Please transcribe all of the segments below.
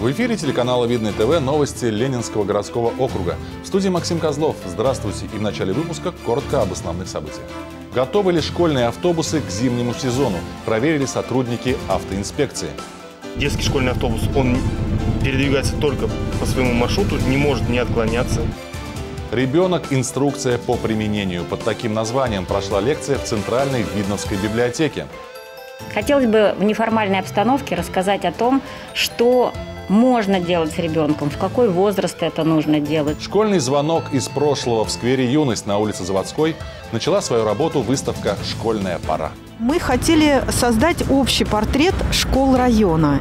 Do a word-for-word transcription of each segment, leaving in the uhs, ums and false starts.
В эфире телеканала Видное ТВ новости Ленинского городского округа. В студии Максим Козлов. Здравствуйте. И в начале выпуска коротко об основных событиях. Готовы ли школьные автобусы к зимнему сезону? Проверили сотрудники автоинспекции. Детский школьный автобус, он передвигается только по своему маршруту, не может не отклоняться. Ребенок. Инструкция по применению. Под таким названием прошла лекция в Центральной Видновской библиотеке. Хотелось бы в неформальной обстановке рассказать о том, что можно делать с ребенком, в какой возраст это нужно делать. Школьный звонок из прошлого. В сквере «Юность» на улице Заводской начала свою работу выставка «Школьная пора». Мы хотели создать общий портрет школ района.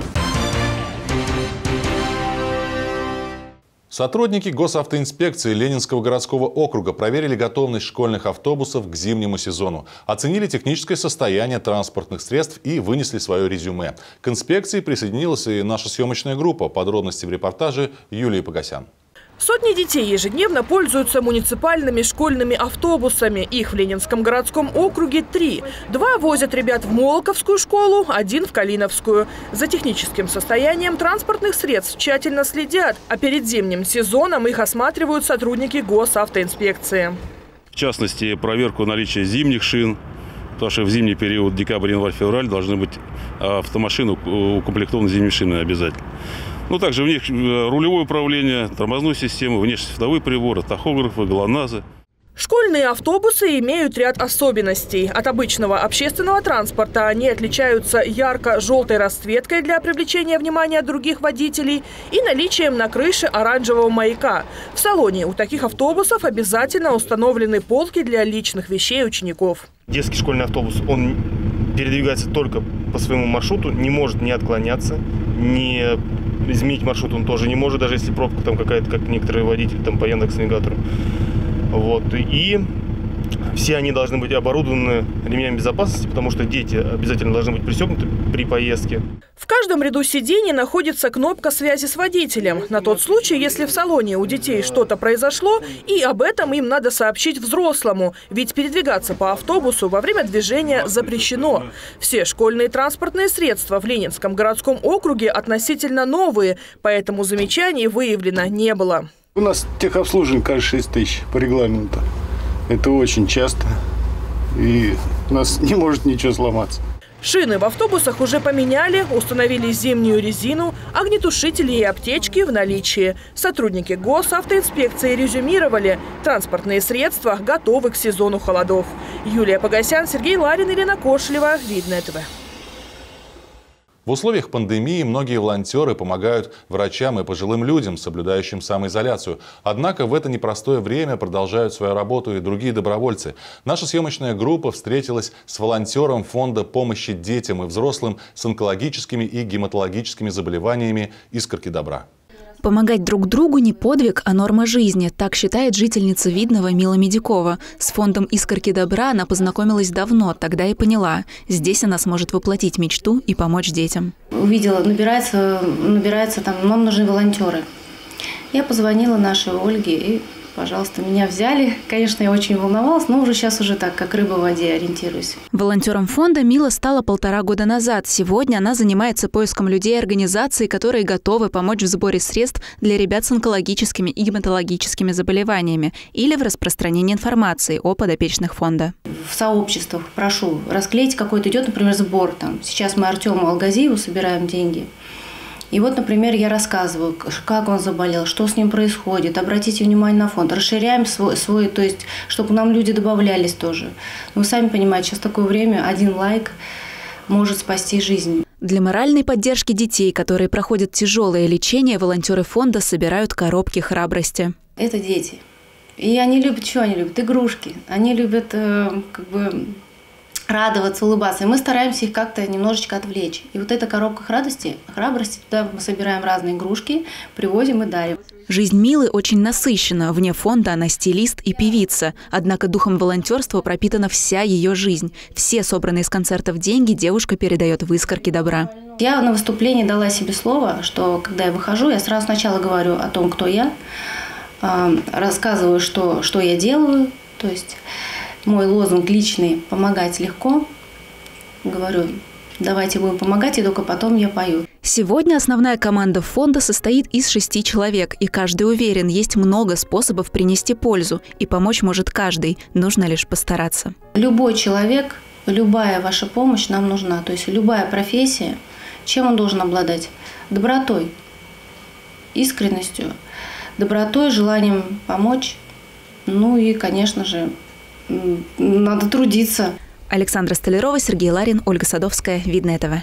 Сотрудники госавтоинспекции Ленинского городского округа проверили готовность школьных автобусов к зимнему сезону, оценили техническое состояние транспортных средств и вынесли свое резюме. К инспекции присоединилась и наша съемочная группа. Подробности в репортаже Юлии Погосян. Сотни детей ежедневно пользуются муниципальными школьными автобусами. Их в Ленинском городском округе три. Два возят ребят в Молоковскую школу, один в Калиновскую. За техническим состоянием транспортных средств тщательно следят, а перед зимним сезоном их осматривают сотрудники госавтоинспекции. В частности, проверку наличия зимних шин, потому что в зимний период, декабрь, январь, февраль, должны быть автомашины укомплектованы зимними шинами обязательно. Ну, также в них рулевое управление, тормозную систему, внешнесветовые приборы, тахографы, ГЛОНАССы. Школьные автобусы имеют ряд особенностей. От обычного общественного транспорта они отличаются ярко-желтой расцветкой для привлечения внимания других водителей и наличием на крыше оранжевого маяка. В салоне у таких автобусов обязательно установлены полки для личных вещей учеников. Детский школьный автобус, он передвигается только по своему маршруту, не может не отклоняться, не изменить маршрут он тоже не может, даже если пробка там какая-то, как некоторые водители там по Яндекс.Навигатору. Вот. И все они должны быть оборудованы ремнями безопасности, потому что дети обязательно должны быть пристегнуты при поездке. В каждом ряду сидений находится кнопка связи с водителем. На тот случай, если в салоне у детей что-то произошло, и об этом им надо сообщить взрослому. Ведь передвигаться по автобусу во время движения запрещено. Все школьные транспортные средства в Ленинском городском округе относительно новые, поэтому замечаний выявлено не было. У нас техобслуживание каждые шесть тысяч по регламенту. Это очень часто, и у нас не может ничего сломаться. Шины в автобусах уже поменяли, установили зимнюю резину, огнетушители и аптечки в наличии. Сотрудники госавтоинспекции резюмировали. Транспортные средства готовы к сезону холодов. Юлия Погосян, Сергей Ларин, Елена Кошелева. Видное ТВ. В условиях пандемии многие волонтеры помогают врачам и пожилым людям, соблюдающим самоизоляцию. Однако в это непростое время продолжают свою работу и другие добровольцы. Наша съемочная группа встретилась с волонтером фонда помощи детям и взрослым с онкологическими и гематологическими заболеваниями «Искорки добра». Помогать друг другу не подвиг, а норма жизни. Так считает жительница Видного Мила Медякова. С фондом «Искорки добра» она познакомилась давно, тогда и поняла. Здесь она сможет воплотить мечту и помочь детям. Увидела, набирается, набирается там, нам нужны волонтеры. Я позвонила нашей Ольге и, пожалуйста, меня взяли. Конечно, я очень волновалась, но уже сейчас уже так, как рыба в воде, ориентируюсь. Волонтером фонда Мила стала полтора года назад. Сегодня она занимается поиском людей и организаций, которые готовы помочь в сборе средств для ребят с онкологическими и гематологическими заболеваниями или в распространении информации о подопечных фонда. В сообществах прошу расклеить какой-то, идет, например, сбор. Там. Сейчас мы Артему Алгазиеву собираем деньги. И вот, например, я рассказываю, как он заболел, что с ним происходит. Обратите внимание на фонд. Расширяем свой, свой то есть, чтобы нам люди добавлялись тоже. Вы сами понимаете, сейчас такое время, один лайк может спасти жизнь. Для моральной поддержки детей, которые проходят тяжелое лечение, волонтеры фонда собирают коробки храбрости. Это дети. И они любят, что они любят? Игрушки. Они любят э, как бы радоваться, улыбаться. И мы стараемся их как-то немножечко отвлечь. И вот эта коробка радости, храбрости, туда мы собираем разные игрушки, привозим и дарим. Жизнь Милы очень насыщена. Вне фонда она стилист и певица. Однако духом волонтерства пропитана вся ее жизнь. Все собранные с концертов деньги девушка передает в «Искорки добра». Я на выступлении дала себе слово, что когда я выхожу, я сразу сначала говорю о том, кто я, рассказываю, что, что я делаю. То есть мой лозунг личный – помогать легко. Говорю, Давайте будем помогать, и только потом я пою. Сегодня основная команда фонда состоит из шести человек, и каждый уверен, есть много способов принести пользу, и помочь может каждый, нужно лишь постараться. Любой человек, любая ваша помощь нам нужна, то есть любая профессия, чем он должен обладать? Добротой, искренностью, добротой, желанием помочь, ну и, конечно же, надо трудиться. Александра Столярова, Сергей Ларин, Ольга Садовская, Видное ТВ.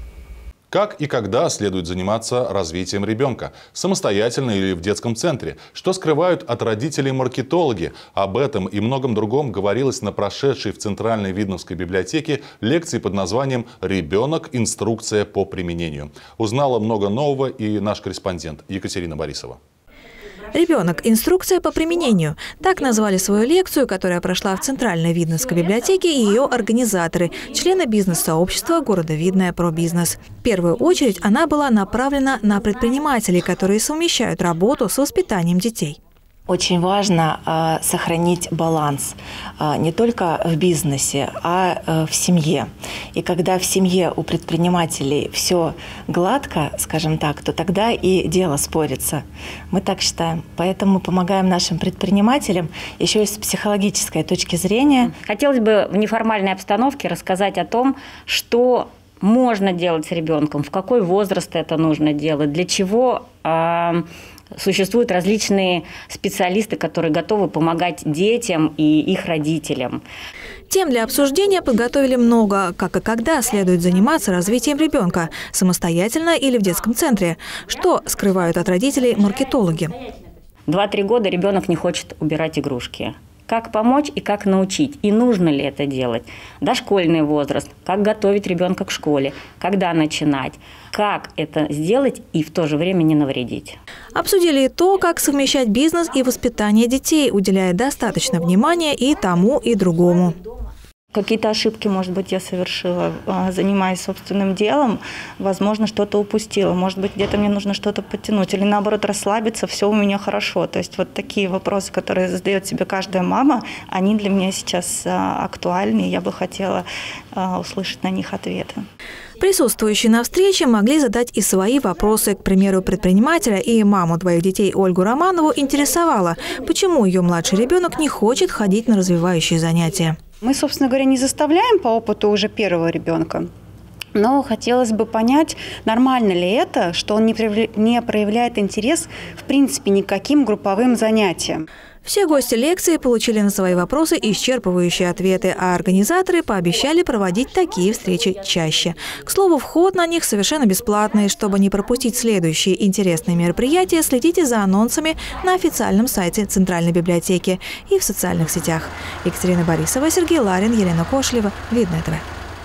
Как и когда следует заниматься развитием ребенка? Самостоятельно или в детском центре? Что скрывают от родителей маркетологи? Об этом и многом другом говорилось на прошедшей в Центральной Видновской библиотеке лекции под названием «Ребенок. Инструкция по применению». Узнала много нового и наш корреспондент Екатерина Борисова. «Ребенок. Инструкция по применению». Так назвали свою лекцию, которая прошла в Центральной Видновской библиотеке, и ее организаторы – члены бизнес-сообщества города Видное про бизнес. В первую очередь она была направлена на предпринимателей, которые совмещают работу с воспитанием детей. Очень важно э, сохранить баланс э, не только в бизнесе, а э, в семье. И когда в семье у предпринимателей все гладко, скажем так, то тогда и дело спорится. Мы так считаем. Поэтому помогаем нашим предпринимателям еще и с психологической точки зрения. Хотелось бы в неформальной обстановке рассказать о том, что можно делать с ребенком, в какой возраст это нужно делать, для чего э, существуют различные специалисты, которые готовы помогать детям и их родителям. Тем для обсуждения подготовили много. Как и когда следует заниматься развитием ребенка, самостоятельно или в детском центре. Что скрывают от родителей маркетологи? Два-три года ребенок не хочет убирать игрушки. Как помочь и как научить? И нужно ли это делать? Дошкольный возраст. Как готовить ребенка к школе? Когда начинать? Как это сделать и в то же время не навредить? Обсудили и то, как совмещать бизнес и воспитание детей, уделяя достаточно внимания и тому, и другому. Какие-то ошибки, может быть, я совершила, занимаясь собственным делом. Возможно, что-то упустила. Может быть, где-то мне нужно что-то подтянуть. Или, наоборот, расслабиться, все у меня хорошо. То есть вот такие вопросы, которые задает себе каждая мама, они для меня сейчас актуальны. И я бы хотела услышать на них ответы. Присутствующие на встрече могли задать и свои вопросы. К примеру, предпринимателя и маму двоих детей Ольгу Романову интересовало, почему ее младший ребенок не хочет ходить на развивающие занятия. Мы, собственно говоря, не заставляем по опыту уже первого ребенка. Но хотелось бы понять, нормально ли это, что он не проявляет интерес, в принципе, никаким групповым занятиям. Все гости лекции получили на свои вопросы исчерпывающие ответы, а организаторы пообещали проводить такие встречи чаще. К слову, вход на них совершенно бесплатный. Чтобы не пропустить следующие интересные мероприятия, следите за анонсами на официальном сайте Центральной библиотеки и в социальных сетях. Екатерина Борисова, Сергей Ларин, Елена Кошлева, Видное ТВ.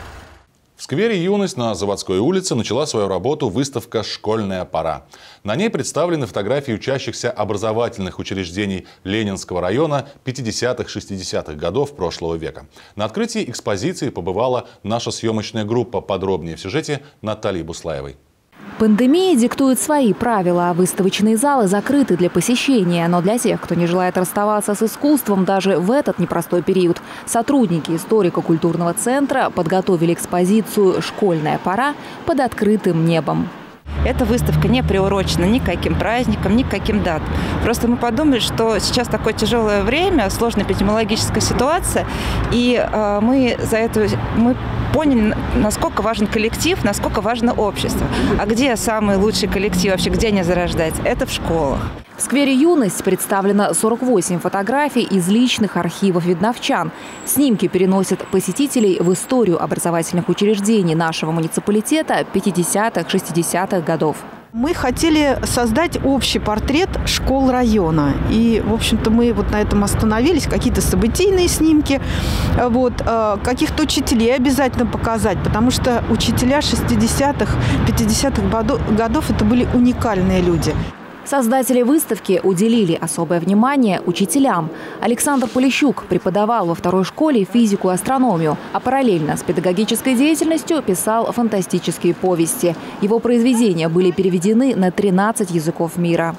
В сквере «Юность» на Заводской улице начала свою работу выставка «Школьная пора». На ней представлены фотографии учащихся образовательных учреждений Ленинского района пятидесятых-шестидесятых годов прошлого века. На открытии экспозиции побывала наша съемочная группа. Подробнее в сюжете Натальи Буслаевой. Пандемия диктует свои правила. Выставочные залы закрыты для посещения. Но для тех, кто не желает расставаться с искусством даже в этот непростой период, сотрудники историко-культурного центра подготовили экспозицию «Школьная пора» под открытым небом. Эта выставка не приурочена ни к каким праздникам, ни к каким датам. Просто мы подумали, что сейчас такое тяжелое время, сложная эпидемиологическая ситуация, и э, мы за это мы поняли, насколько важен коллектив, насколько важно общество. А где самый лучший коллектив вообще, где они зарождаются? Это в школах. В сквере «Юность» представлено сорок восемь фотографий из личных архивов видновчан. Снимки переносят посетителей в историю образовательных учреждений нашего муниципалитета пятидесятых-шестидесятых годов. Мы хотели создать общий портрет школ района. И, в общем-то, мы вот на этом остановились. Какие-то событийные снимки, вот, каких-то учителей обязательно показать. Потому что учителя шестидесятых, пятидесятых годов – это были уникальные люди. Создатели выставки уделили особое внимание учителям. Александр Полищук преподавал во второй школе физику и астрономию, а параллельно с педагогической деятельностью писал фантастические повести. Его произведения были переведены на тринадцать языков мира.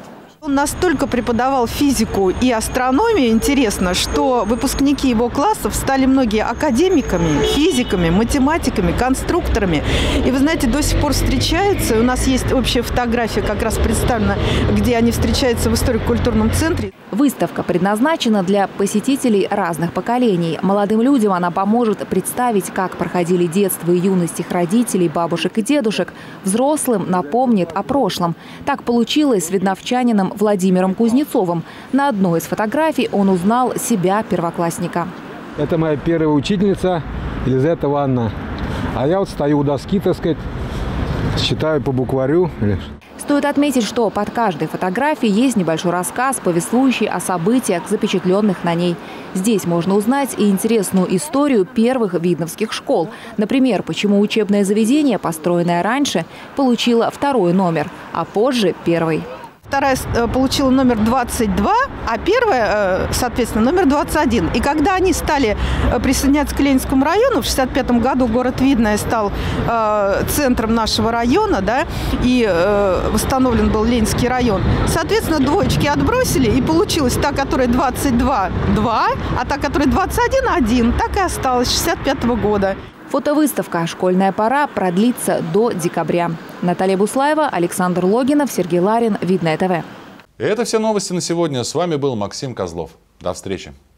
Он настолько преподавал физику и астрономию, интересно, что выпускники его классов стали многие академиками, физиками, математиками, конструкторами. И вы знаете, до сих пор встречаются. У нас есть общая фотография, как раз представлена, где они встречаются в историко-культурном центре. Выставка предназначена для посетителей разных поколений. Молодым людям она поможет представить, как проходили детство и юность их родителей, бабушек и дедушек. Взрослым напомнит о прошлом. Так получилось с видновчанином Владимиром Кузнецовым. На одной из фотографий он узнал себя первоклассника. Это моя первая учительница Елизавета Ивановна. А я вот стою у доски, так сказать, считаю по букварю. Стоит отметить, что под каждой фотографией есть небольшой рассказ, повествующий о событиях, запечатленных на ней. Здесь можно узнать и интересную историю первых видновских школ. Например, почему учебное заведение, построенное раньше, получило второй номер, а позже первый. Вторая получила номер двадцать два, а первая, соответственно, номер двадцать один. И когда они стали присоединяться к Ленинскому району, в шестьдесят пятом году город Видное стал э, центром нашего района, да, и э, восстановлен был Ленинский район. Соответственно, двоечки отбросили, и получилась та, которая двадцать два – два, а та, которая двадцать один – один. Так и осталось с шестьдесят пятого года. Фотовыставка «Школьная пора» продлится до декабря. Наталья Буслаева, Александр Логинов, Сергей Ларин, Видное ТВ. И это все новости на сегодня. С вами был Максим Козлов. До встречи.